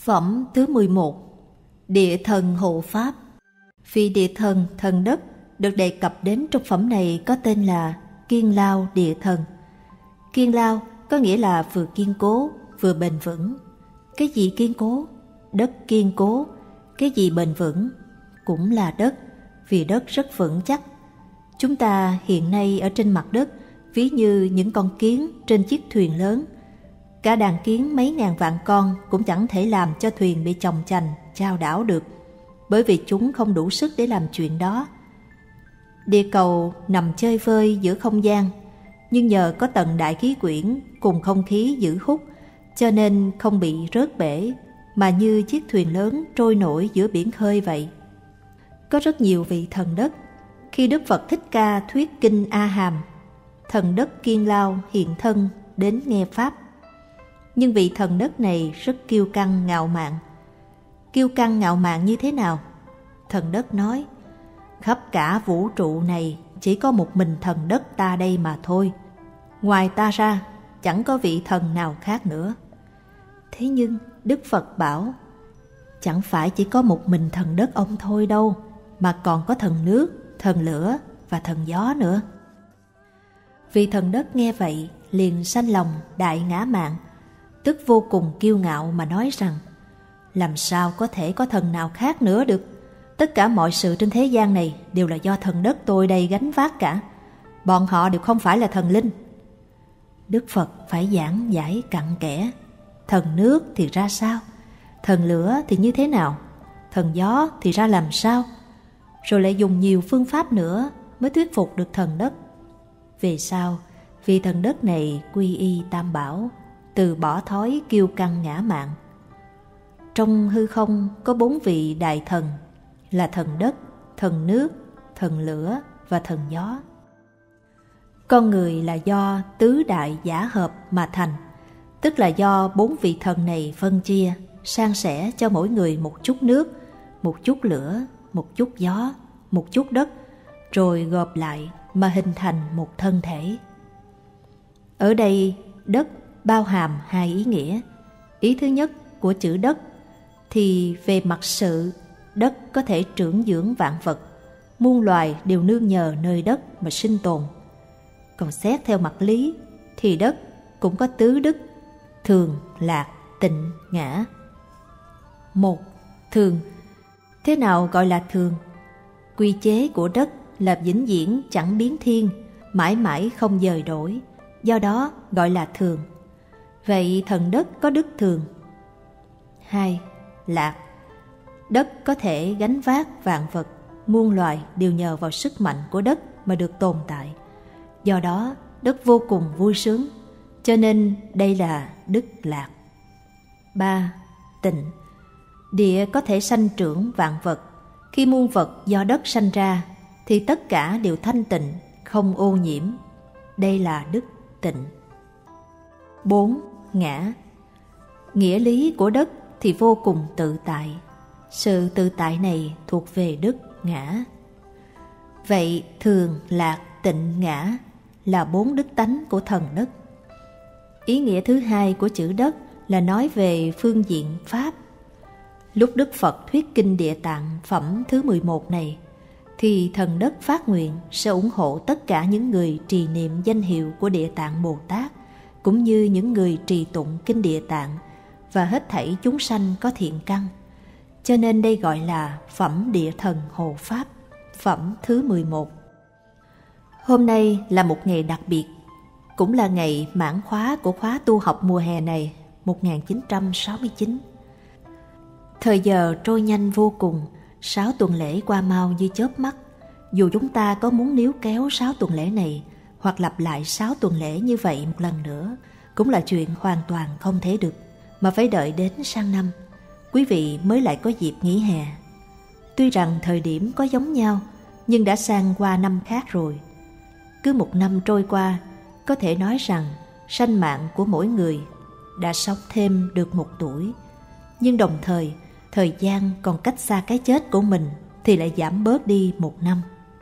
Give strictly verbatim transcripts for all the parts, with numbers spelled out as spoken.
Phẩm thứ mười một. Địa thần hộ pháp. Vị địa thần, thần đất được đề cập đến trong phẩm này có tên là Kiên Lao địa thần. Kiên Lao có nghĩa là vừa kiên cố vừa bền vững. Cái gì kiên cố? Đất kiên cố. Cái gì bền vững? Cũng là đất, vì đất rất vững chắc. Chúng ta hiện nay ở trên mặt đất ví như những con kiến trên chiếc thuyền lớn. Cả đàn kiến mấy ngàn vạn con cũng chẳng thể làm cho thuyền bị chồng chành, chao đảo được, bởi vì chúng không đủ sức để làm chuyện đó. Địa cầu nằm chơi vơi giữa không gian, nhưng nhờ có tầng đại khí quyển cùng không khí giữ hút, cho nên không bị rớt bể, mà như chiếc thuyền lớn trôi nổi giữa biển khơi vậy. Có rất nhiều vị thần đất. Khi Đức Phật Thích Ca thuyết kinh A Hàm, thần đất Kiên Lao hiện thân đến nghe pháp. Nhưng vị thần đất này rất kiêu căng ngạo mạn. Kiêu căng ngạo mạn như thế nào? Thần đất nói: khắp cả vũ trụ này chỉ có một mình thần đất ta đây mà thôi. Ngoài ta ra chẳng có vị thần nào khác nữa. Thế nhưng Đức Phật bảo: chẳng phải chỉ có một mình thần đất ông thôi đâu, mà còn có thần nước, thần lửa và thần gió nữa. Vị thần đất nghe vậy liền sanh lòng đại ngã mạn, tức vô cùng kiêu ngạo mà nói rằng: làm sao có thể có thần nào khác nữa được? Tất cả mọi sự trên thế gian này đều là do thần đất tôi đây gánh vác cả. Bọn họ đều không phải là thần linh. Đức Phật phải giảng giải cặn kẽ. Thần nước thì ra sao? Thần lửa thì như thế nào? Thần gió thì ra làm sao? Rồi lại dùng nhiều phương pháp nữa mới thuyết phục được thần đất. Vì sao? Vì thần đất này quy y Tam Bảo, từ bỏ thói kiêu căng ngã mạn. Trong hư không có bốn vị đại thần là thần đất, thần nước, thần lửa và thần gió. Con người là do tứ đại giả hợp mà thành, tức là do bốn vị thần này phân chia, san sẻ cho mỗi người một chút nước, một chút lửa, một chút gió, một chút đất, rồi gộp lại mà hình thành một thân thể. Ở đây đất bao hàm hai ý nghĩa. Ý thứ nhất của chữ đất thì về mặt sự, đất có thể trưởng dưỡng vạn vật, muôn loài đều nương nhờ nơi đất mà sinh tồn. Còn xét theo mặt lý thì đất cũng có tứ đức: thường, lạc, tịnh, ngã. Một, thường. Thế nào gọi là thường? Quy chế của đất là vĩnh viễn chẳng biến thiên, mãi mãi không dời đổi, do đó gọi là thường. Vậy thần đất có đức thường. Hai, lạc. Đất có thể gánh vác vạn vật, muôn loài đều nhờ vào sức mạnh của đất mà được tồn tại. Do đó đất vô cùng vui sướng, cho nên đây là đức lạc. Ba, tịnh. Địa có thể sanh trưởng vạn vật. Khi muôn vật do đất sanh ra thì tất cả đều thanh tịnh, không ô nhiễm. Đây là đức tịnh. Bốn, ngã. Nghĩa lý của đất thì vô cùng tự tại. Sự tự tại này thuộc về đức ngã. Vậy thường, lạc, tịnh, ngã là bốn đức tánh của thần đất. Ý nghĩa thứ hai của chữ đất là nói về phương diện pháp. Lúc Đức Phật thuyết kinh Địa Tạng phẩm thứ mười một này, thì thần đất phát nguyện sẽ ủng hộ tất cả những người trì niệm danh hiệu của Địa Tạng Bồ Tát, cũng như những người trì tụng kinh Địa Tạng, và hết thảy chúng sanh có thiện căn. Cho nên đây gọi là phẩm địa thần hộ pháp, phẩm thứ mười một. Hôm nay là một ngày đặc biệt, cũng là ngày mãn khóa của khóa tu học mùa hè này, một nghìn chín trăm sáu mươi chín. Thời giờ trôi nhanh vô cùng, sáu tuần lễ qua mau như chớp mắt. Dù chúng ta có muốn níu kéo sáu tuần lễ này, hoặc lặp lại sáu tuần lễ như vậy một lần nữa, cũng là chuyện hoàn toàn không thể được, mà phải đợi đến sang năm, quý vị mới lại có dịp nghỉ hè. Tuy rằng thời điểm có giống nhau, nhưng đã sang qua năm khác rồi. Cứ một năm trôi qua, có thể nói rằng sanh mạng của mỗi người đã sống thêm được một tuổi, nhưng đồng thời thời gian còn cách xa cái chết của mình thì lại giảm bớt đi một năm.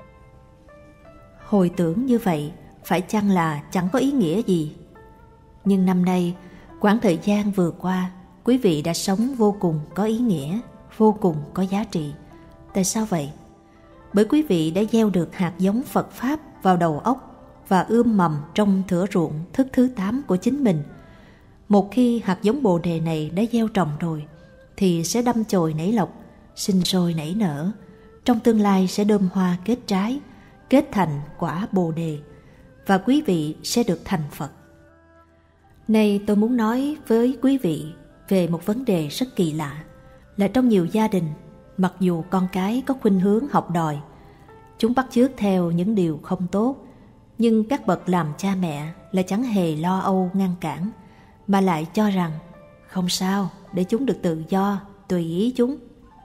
Hồi tưởng như vậy phải chăng là chẳng có ý nghĩa gì? Nhưng năm nay, quãng thời gian vừa qua quý vị đã sống vô cùng có ý nghĩa, vô cùng có giá trị. Tại sao vậy? Bởi quý vị đã gieo được hạt giống Phật Pháp vào đầu óc và ươm mầm trong thửa ruộng thức thứ tám của chính mình. Một khi hạt giống Bồ Đề này đã gieo trồng rồi, thì sẽ đâm chồi nảy lộc, sinh sôi nảy nở. Trong tương lai sẽ đơm hoa kết trái, kết thành quả Bồ Đề, và quý vị sẽ được thành Phật. Nay tôi muốn nói với quý vị về một vấn đề rất kỳ lạ, là trong nhiều gia đình, mặc dù con cái có khuynh hướng học đòi, chúng bắt chước theo những điều không tốt, nhưng các bậc làm cha mẹ là chẳng hề lo âu ngăn cản, mà lại cho rằng không sao, để chúng được tự do, tùy ý chúng.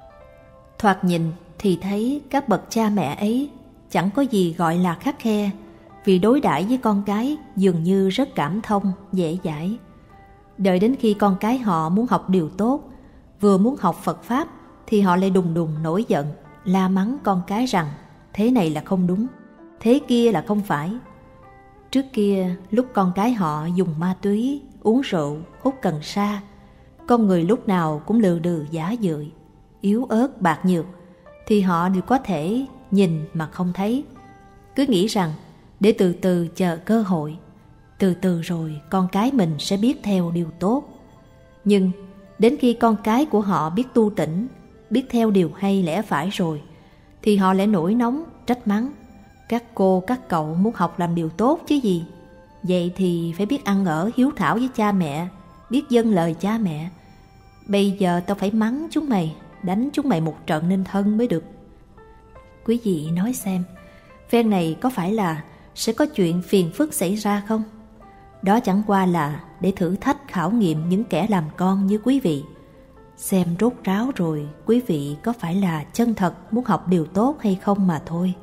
Thoạt nhìn thì thấy các bậc cha mẹ ấy chẳng có gì gọi là khắt khe, vì đối đãi với con cái dường như rất cảm thông, dễ dãi. Đợi đến khi con cái họ muốn học điều tốt, vừa muốn học Phật Pháp, thì họ lại đùng đùng nổi giận, la mắng con cái rằng thế này là không đúng, thế kia là không phải. Trước kia, lúc con cái họ dùng ma túy, uống rượu, hút cần sa, con người lúc nào cũng lừ đừ giả dưỡi, yếu ớt bạc nhược, thì họ đều có thể nhìn mà không thấy, cứ nghĩ rằng để từ từ chờ cơ hội, từ từ rồi con cái mình sẽ biết theo điều tốt. Nhưng đến khi con cái của họ biết tu tỉnh, biết theo điều hay lẽ phải rồi, thì họ lại nổi nóng, trách mắng. Các cô, các cậu muốn học làm điều tốt chứ gì? Vậy thì phải biết ăn ở hiếu thảo với cha mẹ, biết dâng lời cha mẹ. Bây giờ tao phải mắng chúng mày, đánh chúng mày một trận nên thân mới được. Quý vị nói xem, phen này có phải là sẽ có chuyện phiền phức xảy ra không? Đó chẳng qua là để thử thách khảo nghiệm những kẻ làm con như quý vị. Xem rốt ráo rồi quý vị có phải là chân thật muốn học điều tốt hay không mà thôi.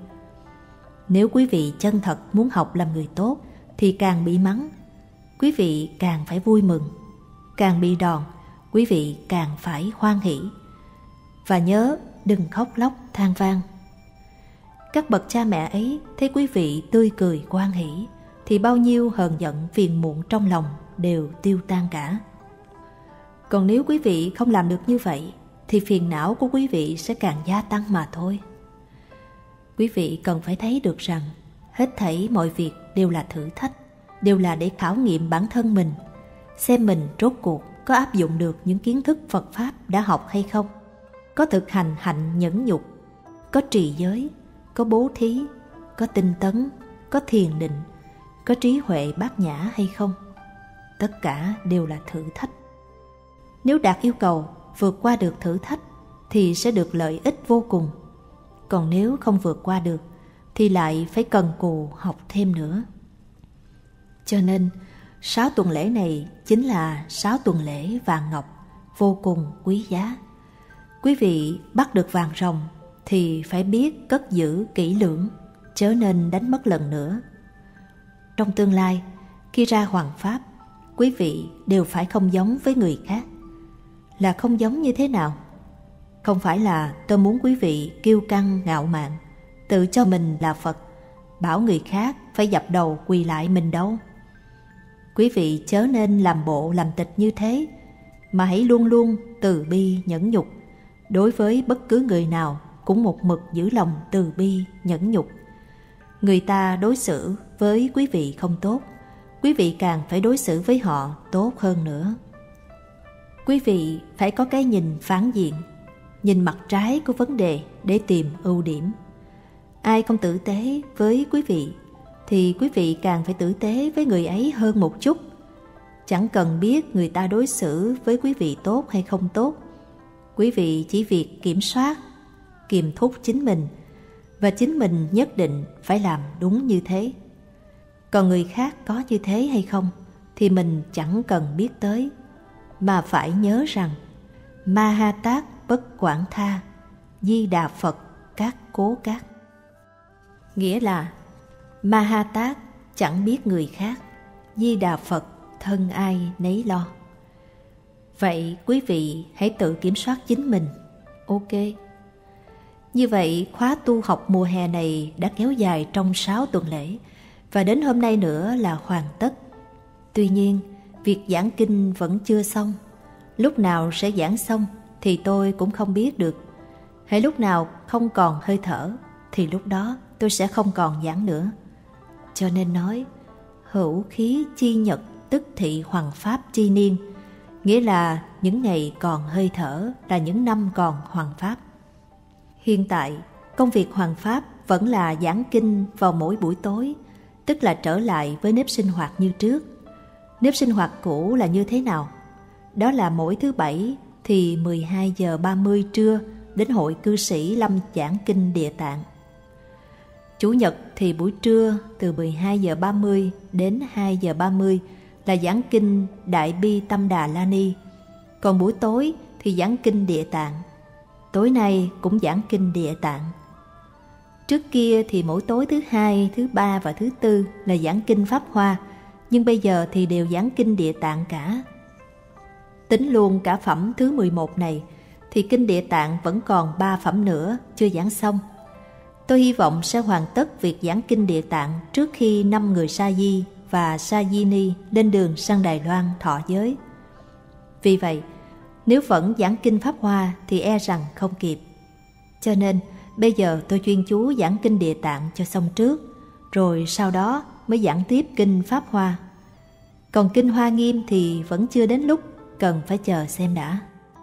Nếu quý vị chân thật muốn học làm người tốt thì càng bị mắng, quý vị càng phải vui mừng. Càng bị đòn, quý vị càng phải hoan hỉ. Và nhớ đừng khóc lóc than vang. Các bậc cha mẹ ấy thấy quý vị tươi cười hoan hỉ, thì bao nhiêu hờn giận phiền muộn trong lòng đều tiêu tan cả. Còn nếu quý vị không làm được như vậy, thì phiền não của quý vị sẽ càng gia tăng mà thôi. Quý vị cần phải thấy được rằng hết thảy mọi việc đều là thử thách, đều là để khảo nghiệm bản thân mình, xem mình rốt cuộc có áp dụng được những kiến thức Phật Pháp đã học hay không, có thực hành hạnh nhẫn nhục, có trì giới, có bố thí, có tinh tấn, có thiền định, có trí huệ bát nhã hay không. Tất cả đều là thử thách. Nếu đạt yêu cầu, vượt qua được thử thách thì sẽ được lợi ích vô cùng. Còn nếu không vượt qua được thì lại phải cần cù học thêm nữa. Cho nên sáu tuần lễ này chính là sáu tuần lễ vàng ngọc vô cùng quý giá. Quý vị bắt được vàng rồng thì phải biết cất giữ kỹ lưỡng, chớ nên đánh mất lần nữa. Trong tương lai, khi ra hoằng pháp, quý vị đều phải không giống với người khác. Là không giống như thế nào? Không phải là tôi muốn quý vị kiêu căng ngạo mạn, tự cho mình là Phật, bảo người khác phải dập đầu quỳ lại mình đâu. Quý vị chớ nên làm bộ làm tịch như thế, mà hãy luôn luôn từ bi nhẫn nhục. Đối với bất cứ người nào cũng một mực giữ lòng từ bi nhẫn nhục. Người ta đối xử với quý vị không tốt, quý vị càng phải đối xử với họ tốt hơn nữa. Quý vị phải có cái nhìn phản diện, nhìn mặt trái của vấn đề để tìm ưu điểm. Ai không tử tế với quý vị thì quý vị càng phải tử tế với người ấy hơn một chút. Chẳng cần biết người ta đối xử với quý vị tốt hay không tốt, quý vị chỉ việc kiểm soát, kiềm thúc chính mình, và chính mình nhất định phải làm đúng như thế. Còn người khác có như thế hay không thì mình chẳng cần biết tới, mà phải nhớ rằng Ma Ha Tát bất quản tha, Di Đà Phật các cố các. Nghĩa là Ma Ha Tát chẳng biết người khác, Di Đà Phật thân ai nấy lo. Vậy quý vị hãy tự kiểm soát chính mình. Ok. Như vậy khóa tu học mùa hè này đã kéo dài trong sáu tuần lễ, và đến hôm nay nữa là hoàn tất. Tuy nhiên, việc giảng kinh vẫn chưa xong. Lúc nào sẽ giảng xong thì tôi cũng không biết được. Hễ lúc nào không còn hơi thở thì lúc đó tôi sẽ không còn giảng nữa. Cho nên nói hữu khí chi nhật tức thị hoằng pháp chi niên, nghĩa là những ngày còn hơi thở là những năm còn hoằng pháp. Hiện tại công việc hoằng pháp vẫn là giảng kinh vào mỗi buổi tối, tức là trở lại với nếp sinh hoạt như trước. Nếp sinh hoạt cũ là như thế nào? Đó là mỗi thứ bảy thì mười hai giờ ba mươi trưa đến hội cư sĩ Lâm giảng kinh Địa Tạng. Chủ nhật thì buổi trưa từ mười hai giờ ba mươi đến hai giờ ba mươi là giảng kinh Đại Bi Tâm Đà La Ni. Còn buổi tối thì giảng kinh Địa Tạng. Tối nay cũng giảng kinh Địa Tạng. Trước kia thì mỗi tối thứ hai, thứ ba và thứ tư là giảng kinh Pháp Hoa, nhưng bây giờ thì đều giảng kinh Địa Tạng cả. Tính luôn cả phẩm thứ mười một này thì kinh Địa Tạng vẫn còn ba phẩm nữa chưa giảng xong. Tôi hy vọng sẽ hoàn tất việc giảng kinh Địa Tạng trước khi năm người Sa Di và Sa Di Ni lên đường sang Đài Loan thọ giới. Vì vậy, nếu vẫn giảng kinh Pháp Hoa thì e rằng không kịp. Cho nên bây giờ tôi chuyên chú giảng kinh Địa Tạng cho xong trước, rồi sau đó mới giảng tiếp kinh Pháp Hoa. Còn kinh Hoa Nghiêm thì vẫn chưa đến lúc, cần phải chờ xem đã.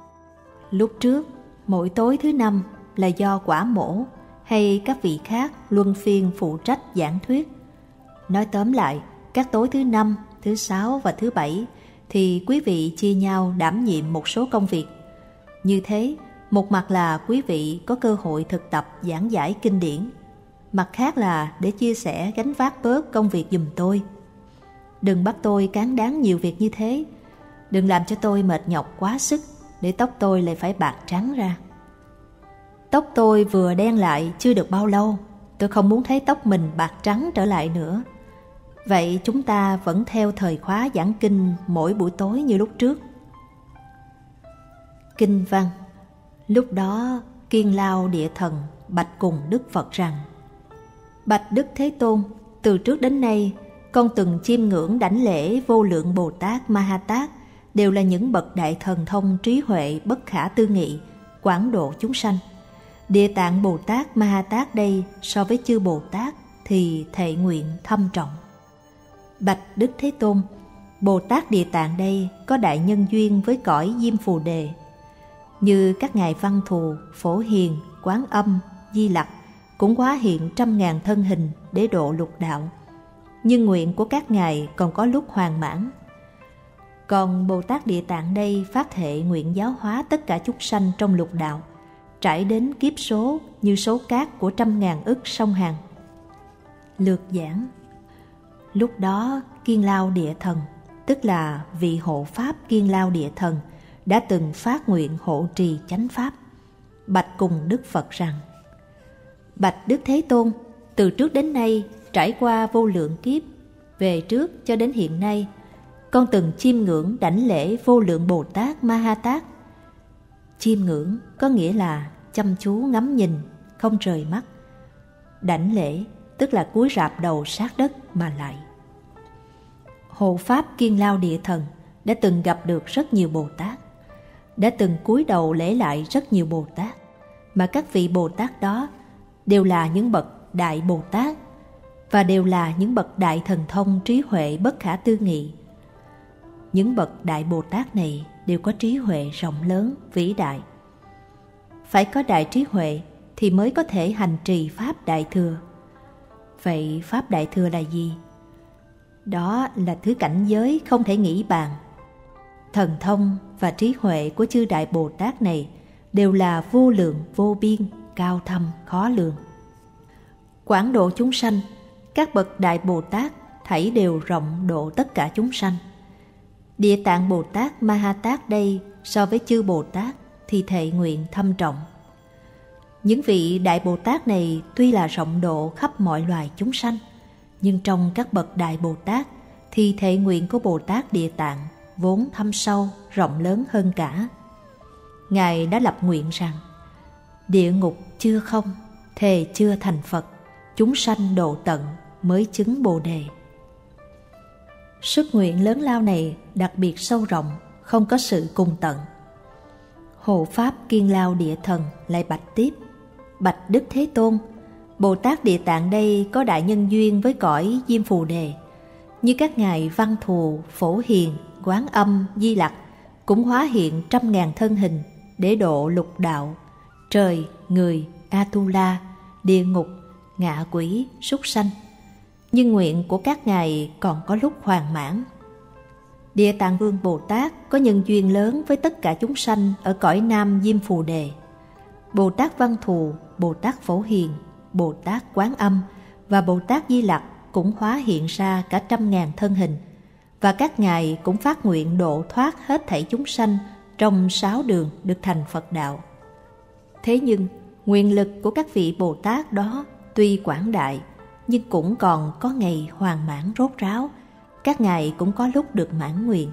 Lúc trước, mỗi tối thứ năm là do Quả Mổ hay các vị khác luân phiên phụ trách giảng thuyết. Nói tóm lại, các tối thứ năm, thứ sáu và thứ bảy thì quý vị chia nhau đảm nhiệm một số công việc. Như thế, một mặt là quý vị có cơ hội thực tập giảng giải kinh điển, mặt khác là để chia sẻ gánh vác bớt công việc giùm tôi. Đừng bắt tôi cán đáng nhiều việc như thế, đừng làm cho tôi mệt nhọc quá sức để tóc tôi lại phải bạc trắng ra. Tóc tôi vừa đen lại chưa được bao lâu, tôi không muốn thấy tóc mình bạc trắng trở lại nữa. Vậy chúng ta vẫn theo thời khóa giảng kinh mỗi buổi tối như lúc trước. Kinh văn. Lúc đó Kiên Lao Địa Thần bạch cùng Đức Phật rằng: Bạch Đức Thế Tôn, từ trước đến nay con từng chiêm ngưỡng đảnh lễ vô lượng Bồ Tát Ma Ha Tát, đều là những bậc đại thần thông trí huệ bất khả tư nghị, quảng độ chúng sanh. Địa Tạng Bồ Tát Ma Ha Tát đây so với chư Bồ Tát thì thệ nguyện thâm trọng. Bạch Đức Thế Tôn, Bồ Tát Địa Tạng đây có đại nhân duyên với cõi Diêm Phù Đề, như các ngài Văn Thù, Phổ Hiền, Quán Âm, Di Lặc cũng hóa hiện trăm ngàn thân hình để độ lục đạo, nhưng nguyện của các ngài còn có lúc hoàn mãn. Còn Bồ Tát Địa Tạng đây phát thệ nguyện giáo hóa tất cả chúng sanh trong lục đạo, trải đến kiếp số như số cát của trăm ngàn ức sông Hằng. Lược giảng. Lúc đó Kiên Lao Địa Thần, tức là vị hộ pháp Kiên Lao Địa Thần, đã từng phát nguyện hộ trì chánh pháp, bạch cùng Đức Phật rằng: Bạch Đức Thế Tôn, từ trước đến nay trải qua vô lượng kiếp, về trước cho đến hiện nay, con từng chiêm ngưỡng đảnh lễ vô lượng Bồ Tát Ma Ha Tát. Chiêm ngưỡng có nghĩa là chăm chú ngắm nhìn, không rời mắt. Đảnh lễ tức là cúi rạp đầu sát đất mà lạy. Hộ pháp Kiên Lao Địa Thần đã từng gặp được rất nhiều Bồ Tát, đã từng cúi đầu lễ lại rất nhiều Bồ Tát, mà các vị Bồ Tát đó đều là những bậc đại Bồ Tát và đều là những bậc đại thần thông trí huệ bất khả tư nghị. Những bậc đại Bồ Tát này đều có trí huệ rộng lớn, vĩ đại. Phải có đại trí huệ thì mới có thể hành trì Pháp Đại Thừa. Vậy Pháp Đại Thừa là gì? Đó là thứ cảnh giới không thể nghĩ bàn. Thần thông và trí huệ của chư đại Bồ Tát này đều là vô lượng, vô biên, cao thâm, khó lường. Quảng độ chúng sanh, các bậc đại Bồ Tát thảy đều rộng độ tất cả chúng sanh. Địa Tạng Bồ Tát Ma Ha Tát đây so với chư Bồ Tát thì thệ nguyện thâm trọng. Những vị đại Bồ Tát này tuy là rộng độ khắp mọi loài chúng sanh, nhưng trong các bậc đại Bồ Tát thì thệ nguyện của Bồ Tát Địa Tạng vốn thâm sâu, rộng lớn hơn cả. Ngài đã lập nguyện rằng: địa ngục chưa không, thề chưa thành Phật, chúng sanh độ tận mới chứng Bồ Đề. Sức nguyện lớn lao này đặc biệt sâu rộng, không có sự cùng tận. Hộ Pháp Kiên Lao Địa Thần lại bạch tiếp: Bạch Đức Thế Tôn, Bồ Tát Địa Tạng đây có đại nhân duyên với cõi Diêm Phù Đề, như các ngài Văn Thù, Phổ Hiền, Quán Âm, Di Lặc cũng hóa hiện trăm ngàn thân hình để độ lục đạo, trời, người, Atula, địa ngục, ngạ quỷ, súc sanh. Nhưng nguyện của các ngài còn có lúc hoàn mãn. Địa Tạng Vương Bồ Tát có nhân duyên lớn với tất cả chúng sanh ở cõi Nam Diêm Phù Đề. Bồ Tát Văn Thù, Bồ Tát Phổ Hiền, Bồ Tát Quán Âm và Bồ Tát Di Lặc cũng hóa hiện ra cả trăm ngàn thân hình, và các ngài cũng phát nguyện độ thoát hết thảy chúng sanh trong sáu đường được thành Phật đạo. Thế nhưng nguyện lực của các vị Bồ Tát đó tuy quảng đại, nhưng cũng còn có ngày hoàn mãn rốt ráo, các ngài cũng có lúc được mãn nguyện.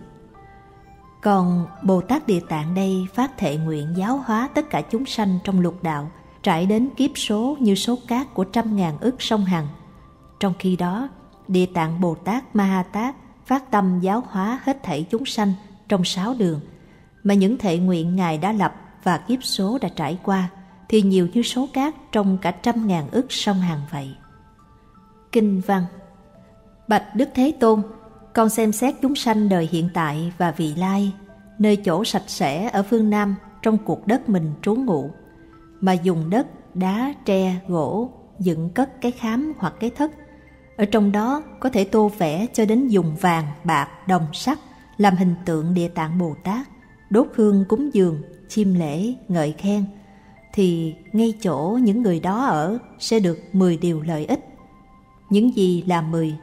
Còn Bồ Tát Địa Tạng đây phát thệ nguyện giáo hóa tất cả chúng sanh trong lục đạo, trải đến kiếp số như số cát của trăm ngàn ức sông Hằng. Trong khi đó, Địa Tạng Bồ Tát Ma Ha Tát phát tâm giáo hóa hết thảy chúng sanh trong sáu đường, mà những thệ nguyện ngài đã lập và kiếp số đã trải qua thì nhiều như số cát trong cả trăm ngàn ức sông Hằng vậy. Kinh văn: Bạch Đức Thế Tôn, con xem xét chúng sanh đời hiện tại và vị lai, nơi chỗ sạch sẽ ở phương Nam trong cuộc đất mình trú ngụ, mà dùng đất, đá, tre, gỗ dựng cất cái khám hoặc cái thất. Ở trong đó có thể tô vẽ cho đến dùng vàng, bạc, đồng sắt làm hình tượng Địa Tạng Bồ Tát, đốt hương cúng dường, chiêm lễ, ngợi khen, thì ngay chỗ những người đó ở sẽ được mười điều lợi ích. Những gì là mười?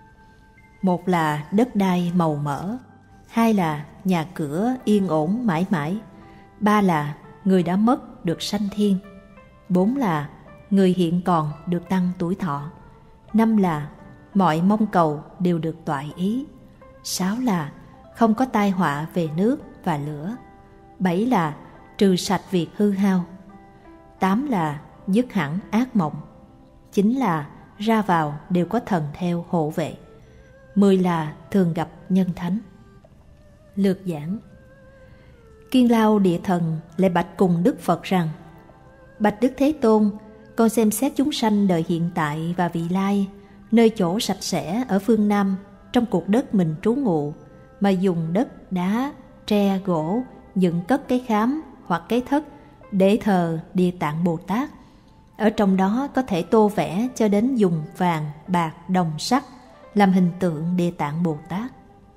Một là đất đai màu mỡ, hai là nhà cửa yên ổn mãi mãi, ba là người đã mất được sanh thiên, bốn là người hiện còn được tăng tuổi thọ, năm là mọi mong cầu đều được toại ý, sáu là không có tai họa về nước và lửa, bảy là trừ sạch việc hư hao, tám là dứt hẳn ác mộng, chín là ra vào đều có thần theo hộ vệ, mười là thường gặp nhân thánh. Lược giảng: Kiên Lao Địa Thần lại bạch cùng Đức Phật rằng: Bạch Đức Thế Tôn, con xem xét chúng sanh đời hiện tại và vị lai, nơi chỗ sạch sẽ ở phương Nam trong cuộc đất mình trú ngụ, mà dùng đất, đá, tre, gỗ dựng cất cái khám hoặc cái thất để thờ Địa Tạng Bồ Tát. Ở trong đó có thể tô vẽ cho đến dùng vàng, bạc, đồng sắt làm hình tượng Địa Tạng Bồ Tát.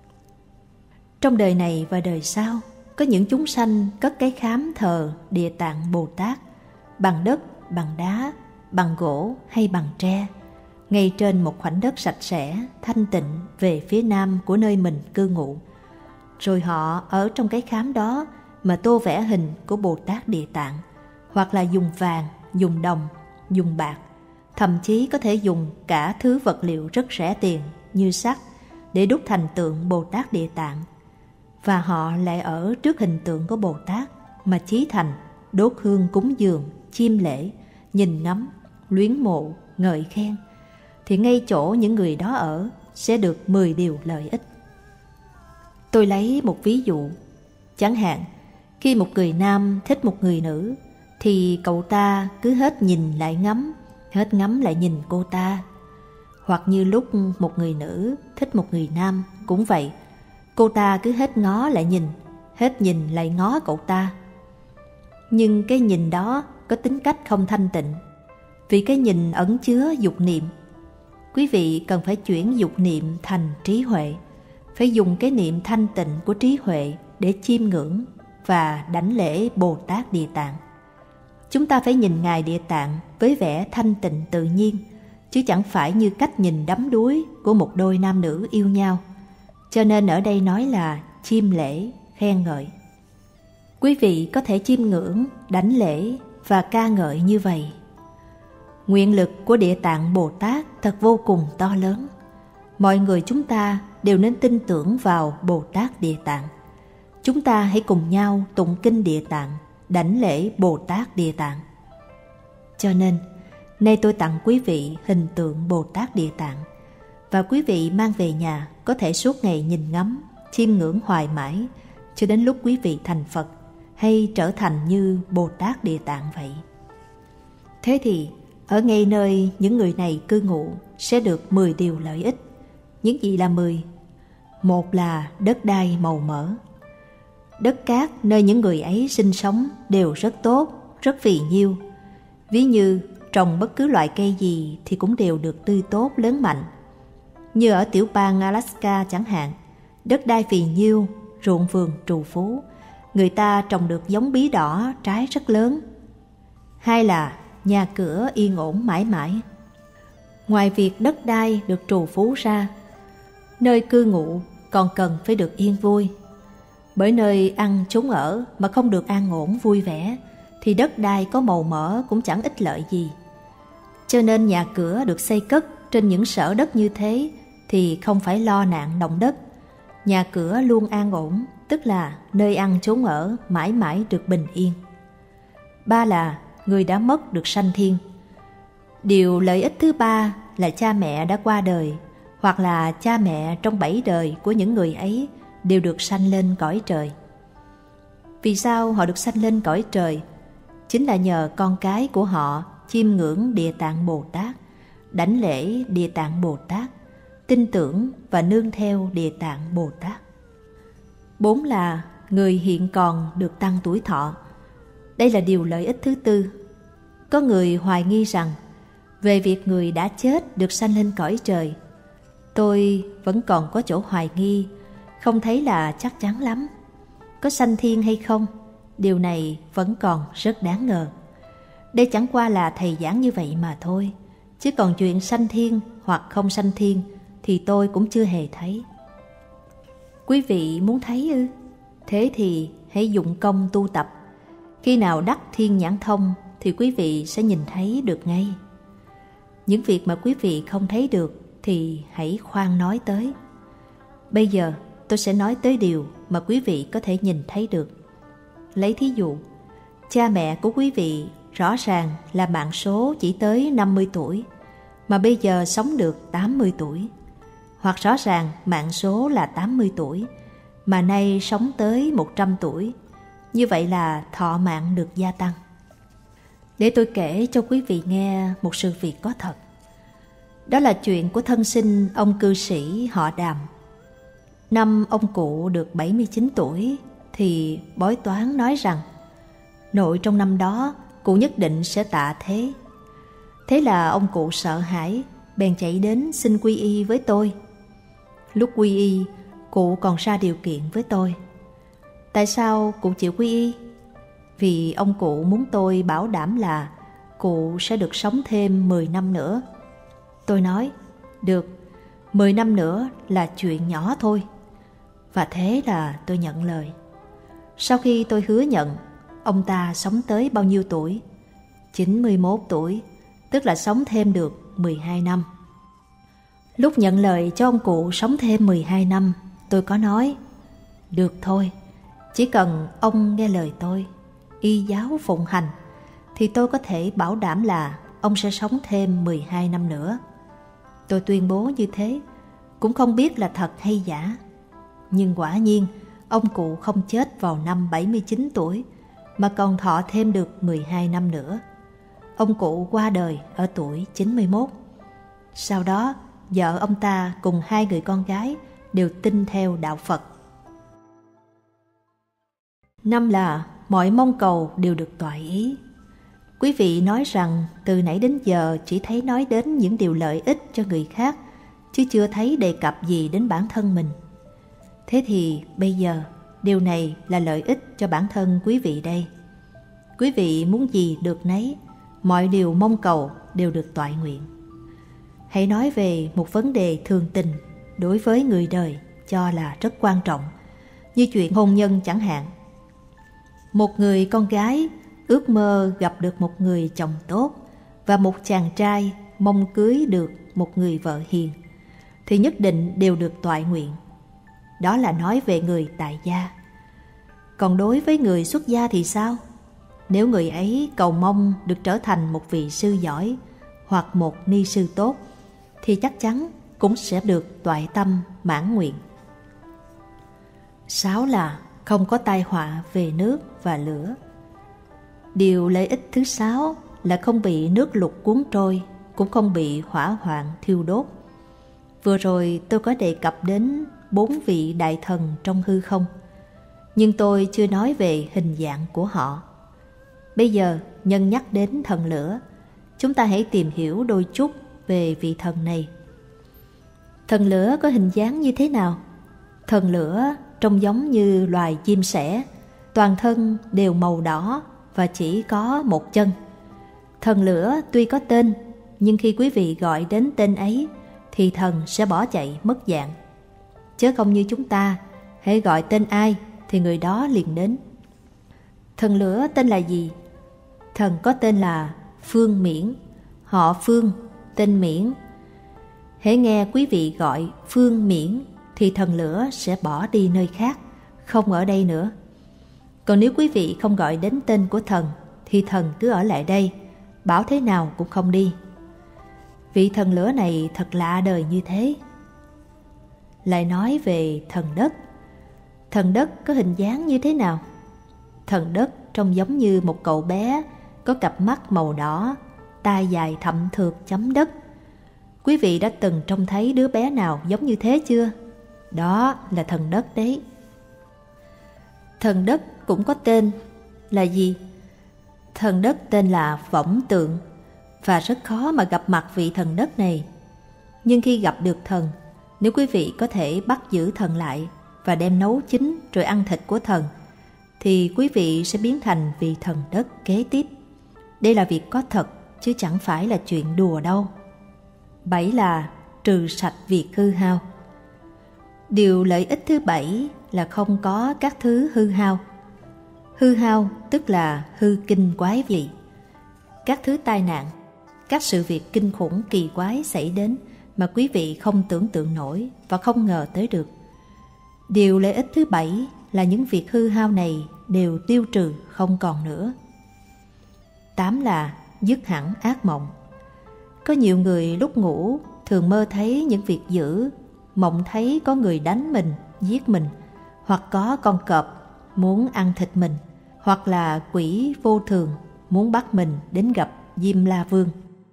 Trong đời này và đời sau, có những chúng sanh cất cái khám thờ Địa Tạng Bồ Tát bằng đất, bằng đá, bằng gỗ hay bằng tre, ngay trên một khoảnh đất sạch sẽ, thanh tịnh về phía nam của nơi mình cư ngụ. Rồi họ ở trong cái khám đó mà tô vẽ hình của Bồ Tát Địa Tạng, hoặc là dùng vàng, dùng đồng, dùng bạc, thậm chí có thể dùng cả thứ vật liệu rất rẻ tiền như sắt để đúc thành tượng Bồ Tát Địa Tạng. Và họ lại ở trước hình tượng của Bồ Tát mà chí thành, đốt hương cúng dường, chiêm lễ, nhìn ngắm, luyến mộ, ngợi khen, thì ngay chỗ những người đó ở sẽ được mười điều lợi ích. Tôi lấy một ví dụ. Chẳng hạn, khi một người nam thích một người nữ, thì cậu ta cứ hết nhìn lại ngắm, hết ngắm lại nhìn cô ta. Hoặc như lúc một người nữ thích một người nam cũng vậy, cô ta cứ hết ngó lại nhìn, hết nhìn lại ngó cậu ta. Nhưng cái nhìn đó có tính cách không thanh tịnh, vì cái nhìn ẩn chứa dục niệm. Quý vị cần phải chuyển dục niệm thành trí huệ, phải dùng cái niệm thanh tịnh của trí huệ để chiêm ngưỡng và đảnh lễ Bồ Tát Địa Tạng. Chúng ta phải nhìn Ngài Địa Tạng với vẻ thanh tịnh tự nhiên, chứ chẳng phải như cách nhìn đắm đuối của một đôi nam nữ yêu nhau. Cho nên ở đây nói là chiêm lễ, khen ngợi. Quý vị có thể chiêm ngưỡng, đảnh lễ và ca ngợi như vậy. Nguyện lực của Địa Tạng Bồ Tát thật vô cùng to lớn. Mọi người chúng ta đều nên tin tưởng vào Bồ Tát Địa Tạng. Chúng ta hãy cùng nhau tụng kinh Địa Tạng, đảnh lễ Bồ Tát Địa Tạng. Cho nên, nay tôi tặng quý vị hình tượng Bồ Tát Địa Tạng, và quý vị mang về nhà có thể suốt ngày nhìn ngắm, chiêm ngưỡng hoài mãi, cho đến lúc quý vị thành Phật hay trở thành như Bồ Tát Địa Tạng vậy. Thế thì ở ngay nơi những người này cư ngụ sẽ được mười điều lợi ích. Những gì là mười? Một là đất đai màu mỡ. Đất cát nơi những người ấy sinh sống đều rất tốt, rất phì nhiêu. Ví như trồng bất cứ loại cây gì thì cũng đều được tươi tốt, lớn mạnh. Như ở tiểu bang Alaska chẳng hạn, đất đai phì nhiêu, ruộng vườn trù phú, người ta trồng được giống bí đỏ, trái rất lớn. Hai là nhà cửa yên ổn mãi mãi. Ngoài việc đất đai được trù phú ra, nơi cư ngụ còn cần phải được yên vui. Bởi nơi ăn chốn ở mà không được an ổn vui vẻ thì đất đai có màu mỡ cũng chẳng ích lợi gì. Cho nên nhà cửa được xây cất trên những sở đất như thế thì không phải lo nạn động đất. Nhà cửa luôn an ổn, tức là nơi ăn chốn ở mãi mãi được bình yên. Ba là người đã mất được sanh thiên. Điều lợi ích thứ ba là cha mẹ đã qua đời, hoặc là cha mẹ trong bảy đời của những người ấy đều được sanh lên cõi trời. Vì sao họ được sanh lên cõi trời? Chính là nhờ con cái của họ chiêm ngưỡng Địa Tạng Bồ Tát, đảnh lễ Địa Tạng Bồ Tát, tin tưởng và nương theo Địa Tạng Bồ Tát. Bốn là người hiện còn được tăng tuổi thọ. Đây là điều lợi ích thứ tư. Có người hoài nghi rằng về việc người đã chết được sanh lên cõi trời. Tôi vẫn còn có chỗ hoài nghi, không thấy là chắc chắn lắm. Có sanh thiên hay không, điều này vẫn còn rất đáng ngờ. Đây chẳng qua là thầy giảng như vậy mà thôi, chứ còn chuyện sanh thiên hoặc không sanh thiên thì tôi cũng chưa hề thấy. Quý vị muốn thấy ư? Thế thì hãy dụng công tu tập. Khi nào đắc thiên nhãn thông thì quý vị sẽ nhìn thấy được ngay. Những việc mà quý vị không thấy được thì hãy khoan nói tới. Bây giờ tôi sẽ nói tới điều mà quý vị có thể nhìn thấy được. Lấy thí dụ, cha mẹ của quý vị rõ ràng là mạng số chỉ tới năm mươi tuổi, mà bây giờ sống được tám mươi tuổi. Hoặc rõ ràng mạng số là tám mươi tuổi, mà nay sống tới một trăm tuổi. Như vậy là thọ mạng được gia tăng. Để tôi kể cho quý vị nghe một sự việc có thật. Đó là chuyện của thân sinh ông cư sĩ họ Đàm. Năm ông cụ được bảy mươi chín tuổi thì bói toán nói rằng nội trong năm đó cụ nhất định sẽ tạ thế. Thế là ông cụ sợ hãi, bèn chạy đến xin quy y với tôi. Lúc quy y, cụ còn ra điều kiện với tôi. Tại sao cụ chịu quy y? Vì ông cụ muốn tôi bảo đảm là cụ sẽ được sống thêm mười năm nữa. Tôi nói, được, mười năm nữa là chuyện nhỏ thôi. Và thế là tôi nhận lời. Sau khi tôi hứa nhận, ông ta sống tới bao nhiêu tuổi? chín mươi mốt tuổi, tức là sống thêm được mười hai năm. Lúc nhận lời cho ông cụ sống thêm mười hai năm, tôi có nói, được thôi, chỉ cần ông nghe lời tôi, y giáo phụng hành, thì tôi có thể bảo đảm là ông sẽ sống thêm mười hai năm nữa. Tôi tuyên bố như thế, cũng không biết là thật hay giả. Nhưng quả nhiên, ông cụ không chết vào năm bảy mươi chín tuổi, mà còn thọ thêm được mười hai năm nữa. Ông cụ qua đời ở tuổi chín mươi mốt. Sau đó, vợ ông ta cùng hai người con gái đều tin theo đạo Phật. Năm là mọi mong cầu đều được toại ý. Quý vị nói rằng từ nãy đến giờ chỉ thấy nói đến những điều lợi ích cho người khác, chứ chưa thấy đề cập gì đến bản thân mình. Thế thì bây giờ điều này là lợi ích cho bản thân quý vị đây. Quý vị muốn gì được nấy, mọi điều mong cầu đều được toại nguyện. Hãy nói về một vấn đề thường tình đối với người đời cho là rất quan trọng, như chuyện hôn nhân chẳng hạn. Một người con gái ước mơ gặp được một người chồng tốt, và một chàng trai mong cưới được một người vợ hiền, thì nhất định đều được toại nguyện. Đó là nói về người tại gia. Còn đối với người xuất gia thì sao? Nếu người ấy cầu mong được trở thành một vị sư giỏi hoặc một ni sư tốt, thì chắc chắn cũng sẽ được toại tâm mãn nguyện. Sáu là không có tai họa về nước và lửa. Điều lợi ích thứ sáu là không bị nước lụt cuốn trôi, cũng không bị hỏa hoạn thiêu đốt. Vừa rồi tôi có đề cập đến bốn vị đại thần trong hư không, nhưng tôi chưa nói về hình dạng của họ. Bây giờ nhân nhắc đến thần lửa, chúng ta hãy tìm hiểu đôi chút về vị thần này. Thần lửa có hình dáng như thế nào? Thần lửa trông giống như loài chim sẻ, toàn thân đều màu đỏ và chỉ có một chân. Thần lửa tuy có tên, nhưng khi quý vị gọi đến tên ấy thì thần sẽ bỏ chạy mất dạng. Chứ không như chúng ta, hãy gọi tên ai thì người đó liền đến. Thần lửa tên là gì? Thần có tên là Phương Miễn, họ Phương, tên Miễn. Hãy nghe quý vị gọi Phương Miễn thì thần lửa sẽ bỏ đi nơi khác, không ở đây nữa. Còn nếu quý vị không gọi đến tên của thần thì thần cứ ở lại đây, bảo thế nào cũng không đi. Vị thần lửa này thật lạ đời như thế. Lại nói về thần đất. Thần đất có hình dáng như thế nào? Thần đất trông giống như một cậu bé có cặp mắt màu đỏ, tai dài thậm thượt chấm đất. Quý vị đã từng trông thấy đứa bé nào giống như thế chưa? Đó là thần đất đấy. Thần đất cũng có tên là gì? Thần đất tên là Võng Tượng, và rất khó mà gặp mặt vị thần đất này. Nhưng khi gặp được thần, nếu quý vị có thể bắt giữ thần lại và đem nấu chín rồi ăn thịt của thần, thì quý vị sẽ biến thành vị thần đất kế tiếp. Đây là việc có thật, chứ chẳng phải là chuyện đùa đâu. Bảy là trừ sạch việc hư hao. Điều lợi ích thứ bảy là không có các thứ hư hao. Hư hao tức là hư kinh quái vị. Các thứ tai nạn, các sự việc kinh khủng kỳ quái xảy đến mà quý vị không tưởng tượng nổi và không ngờ tới được. Điều lợi ích thứ bảy là những việc hư hao này đều tiêu trừ không còn nữa. Tám là dứt hẳn ác mộng. Có nhiều người lúc ngủ thường mơ thấy những việc dữ, mộng thấy có người đánh mình, giết mình, hoặc có con cọp muốn ăn thịt mình, hoặc là quỷ vô thường muốn bắt mình đến gặp Diêm La Vương.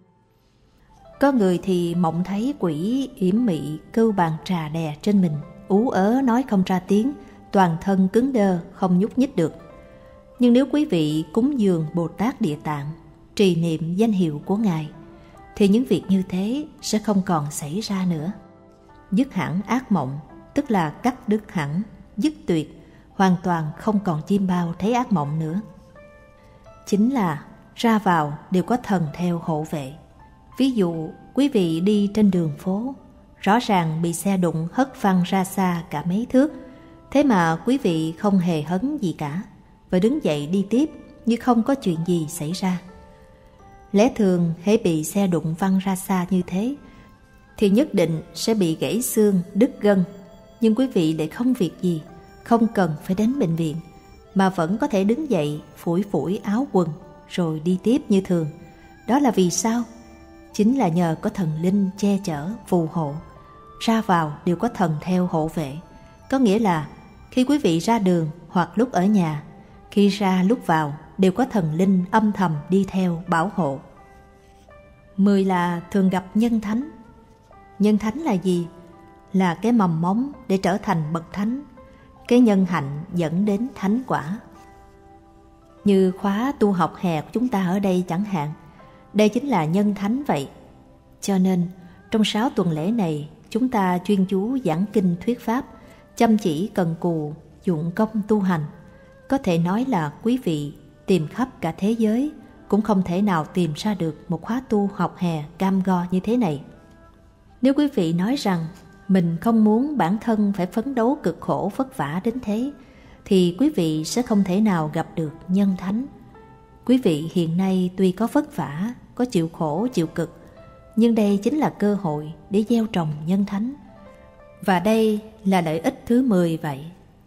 Có người thì mộng thấy quỷ yểm mị cưu bàn trà đè trên mình, ú ớ nói không ra tiếng, toàn thân cứng đơ không nhúc nhích được. Nhưng nếu quý vị cúng dường Bồ Tát Địa Tạng, trì niệm danh hiệu của Ngài, thì những việc như thế sẽ không còn xảy ra nữa. Dứt hẳn ác mộng tức là cắt đứt hẳn, dứt tuyệt, hoàn toàn không còn chiêm bao thấy ác mộng nữa. Chính là ra vào đều có thần theo hộ vệ. Ví dụ quý vị đi trên đường phố, rõ ràng bị xe đụng hất văng ra xa cả mấy thước, thế mà quý vị không hề hấn gì cả, và đứng dậy đi tiếp như không có chuyện gì xảy ra. Lẽ thường hễ bị xe đụng văng ra xa như thế thì nhất định sẽ bị gãy xương, đứt gân. Nhưng quý vị lại không việc gì, không cần phải đến bệnh viện, mà vẫn có thể đứng dậy phủi phủi áo quần rồi đi tiếp như thường. Đó là vì sao? Chính là nhờ có thần linh che chở, phù hộ. Ra vào đều có thần theo hộ vệ. Có nghĩa là khi quý vị ra đường hoặc lúc ở nhà, khi ra lúc vào đều có thần linh âm thầm đi theo bảo hộ. Mười là thường gặp nhân thánh. Nhân thánh là gì? Là cái mầm móng để trở thành bậc thánh, cái nhân hạnh dẫn đến thánh quả. Như khóa tu học hè của chúng ta ở đây chẳng hạn, đây chính là nhân thánh vậy. Cho nên trong sáu tuần lễ này, chúng ta chuyên chú giảng kinh thuyết pháp, chăm chỉ cần cù, dụng công tu hành. Có thể nói là quý vị tìm khắp cả thế giới cũng không thể nào tìm ra được một khóa tu học hè cam go như thế này. Nếu quý vị nói rằng mình không muốn bản thân phải phấn đấu cực khổ vất vả đến thế, thì quý vị sẽ không thể nào gặp được nhân thánh. Quý vị hiện nay tuy có vất vả, có chịu khổ, chịu cực, nhưng đây chính là cơ hội để gieo trồng nhân thánh. Và đây là lợi ích thứ mười vậy.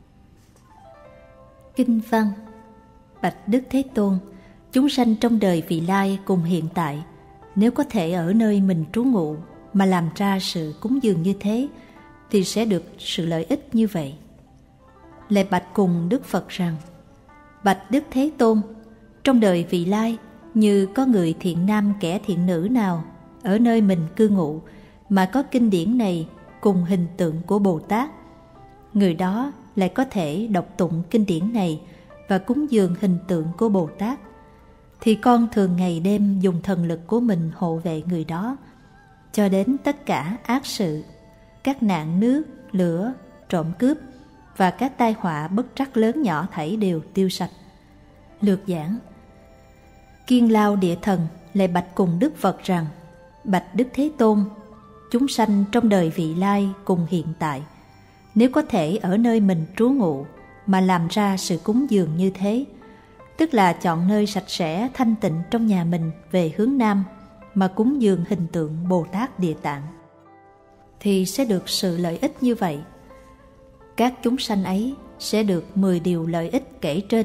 Kinh văn: Bạch Đức Thế Tôn, chúng sanh trong đời vị lai cùng hiện tại, nếu có thể ở nơi mình trú ngụ mà làm ra sự cúng dường như thế, thì sẽ được sự lợi ích như vậy. lại bạch cùng Đức Phật rằng: Bạch Đức Thế Tôn, trong đời vị lai, như có người thiện nam kẻ thiện nữ nào ở nơi mình cư ngụ mà có kinh điển này cùng hình tượng của Bồ Tát, người đó lại có thể đọc tụng kinh điển này và cúng dường hình tượng của Bồ Tát, thì con thường ngày đêm dùng thần lực của mình hộ vệ người đó, cho đến tất cả ác sự, các nạn nước, lửa, trộm cướp và các tai họa bất trắc lớn nhỏ thảy đều tiêu sạch. Lược giảng: Kiên Lao Địa Thần lại bạch cùng Đức Phật rằng: Bạch Đức Thế Tôn, chúng sanh trong đời vị lai cùng hiện tại, nếu có thể ở nơi mình trú ngụ mà làm ra sự cúng dường như thế, tức là chọn nơi sạch sẽ thanh tịnh trong nhà mình về hướng Nam mà cúng dường hình tượng Bồ Tát Địa Tạng, thì sẽ được sự lợi ích như vậy. Các chúng sanh ấy sẽ được mười điều lợi ích kể trên.